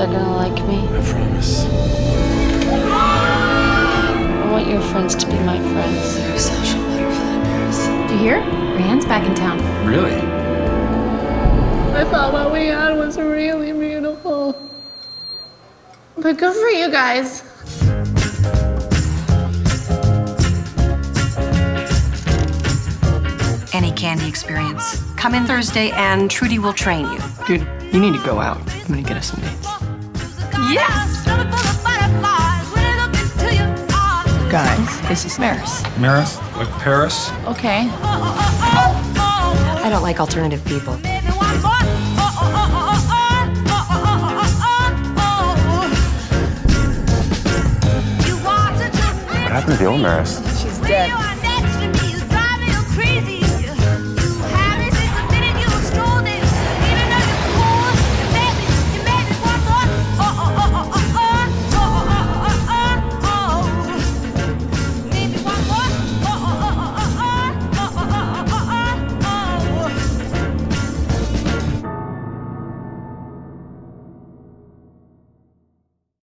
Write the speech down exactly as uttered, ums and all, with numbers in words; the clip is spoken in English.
they're gonna like me. I promise. I want your friends to be my friends. You're a social butterfly, Paris. Did you hear? Rand's back in town. Really? I thought what we had was really beautiful. But good for you guys. Any candy experience. Come in Thursday and Trudy will train you. Dude, you need to go out. I'm gonna get us some dates. Yes! Guys, this is Maris. Maris? Like Paris? Okay. I don't like alternative people. What happened to the old Maris? She's dead.